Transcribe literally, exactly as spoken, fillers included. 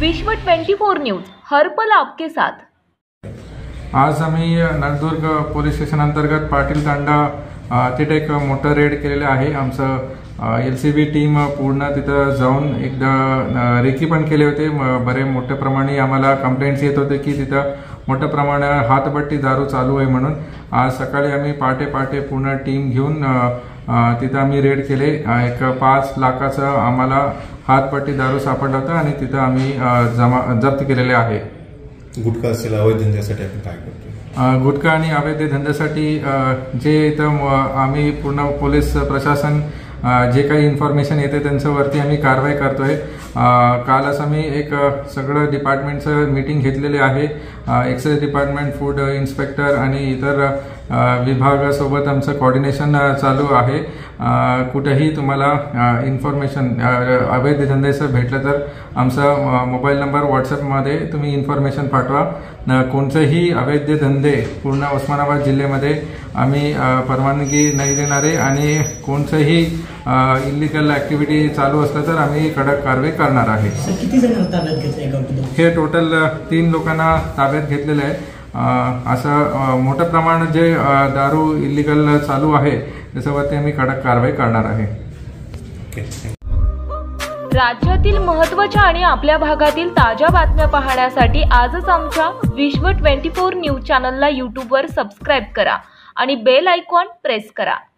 विश्व चोवीस न्यूज हर पल आपके साथ। आज आम्ही नळदुर्ग पोलीस स्टेशन अंतर्गत पाटील तांडा तिथे एक मोठं रेड केलेलं आहे। आमचं एल सी बी टीम पूर्ण तिथं जाऊन एकदा रेकी पण केले होते। बरे मोठ्या प्रमाणे आम्हाला कंप्लेंट्स येत होते की तिथं मोठ्या प्रमाणात हातभट्टी दारू चालू आहे म्हणून। आज सकाळी आम्ही पाटे पाटे पूर्ण टीम घेऊन तिथं आम्ही रेड केले। एक पाच लाखाचं आम्हाला हातभट्टी दारू सापडला होता आणि तिथं आम्ही जमा जप्त केलेले आहे। गुटखा असेल अवैध धंद्यासाठी आपण काय करतो? गुटखा आणि अवैध धंद्यासाठी जे इथं आम्ही पूर्ण पोलीस प्रशासन जे काही इन्फॉर्मेशन येते त्यांच्यावरती आम्ही कारवाई करतोय। कालच आम्ही एक सगळं डिपार्टमेंटचं मीटिंग घेतलेले आहे। एक्साइज डिपार्टमेंट, फूड इन्स्पेक्टर आणि इतर विभागासोबत आमचं कोऑर्डिनेशन चालू आहे। कुठेही तुम्हाला इन्फॉर्मेशन अवैध धंद्याचं भेटलं तर आमचा मोबाईल नंबर व्हॉट्सअपमध्ये तुम्ही इन्फॉर्मेशन पाठवा। कोणतेही अवैध धंदे पूर्ण उस्मानाबाद जिल्ह्यामध्ये आम्ही परवानगी नाही देणारे आणि कोणतेही इलिगल ॲक्टिव्हिटी चालू असलं तर आम्ही कडक कारवाई करणार आहे। किती जण ताब्यात घेतले? हे टोटल तीन लोकांना ताब्यात घेतलेलं आहे। असं मोठ्या प्रमाणात जे दारू इलिगल चालू आहे त्याच्यावरती आम्ही कडक कारवाई करणार आहे। राज्यातील महत्त्वाच्या आणि आपल्या भागातील ताज्या बातम्या पाहण्यासाठी आजच आमच्या विश्व चोवीस न्यूज चॅनलला यूट्यूबवर सबस्क्राईब करा आणि बेल आयकॉन प्रेस करा।